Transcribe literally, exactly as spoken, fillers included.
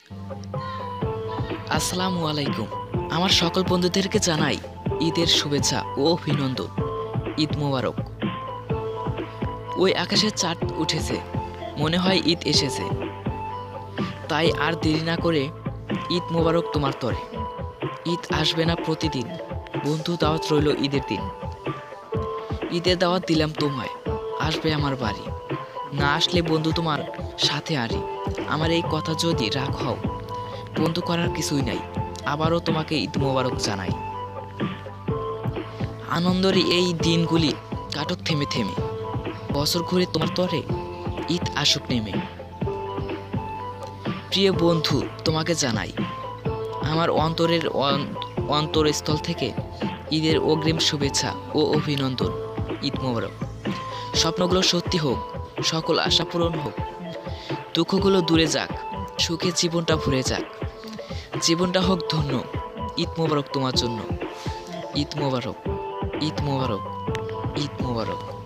আসসালামু আলাইকুম। আমার সকল বন্ধুদেরকে জানাই ঈদের শুভেচ্ছা ও অভিনন্দন। ঈদ মোবারক। ওই আকাশের চাঁদ উঠেছে, মনে হয় ঈদ এসেছে। তাই আর দেরি না করে ঈদ মোবারক তোমার তরে। ঈদ আসবে না প্রতিদিন, বন্ধু দাওয়াত রইল ঈদের দিন। ঈদের দাওয়াত দিলাম তোমায়, আসবে আমার বাড়ি। না আসলে বন্ধু তোমার সাথে আরি। আমার এই কথা যদি রাগ হও, বন্ধু করার কিছুই নাই। আবারও তোমাকে ঈদ মোবারক জানাই। আনন্দের এই দিনগুলি কাটক থেমে থেমে, বছর ঘুরে তোমার তরে ঈদ আসুক নেমে। প্রিয় বন্ধু, তোমাকে জানাই আমার অন্তরের অন্তরস্থল থেকে ঈদের অগ্রিম শুভেচ্ছা ও অভিনন্দন। ঈদ মোবারক। স্বপ্নগুলো সত্যি হোক, সকল আশা পূরণ হোক, দুঃখগুলো দূরে যাক, সুখে জীবনটা ভরে যাক, জীবনটা হোক ধন্য। ঈদ মোবারক তোমার জন্য। ঈদ মোবারক, ঈদ মোবারক, ঈদ মোবারক।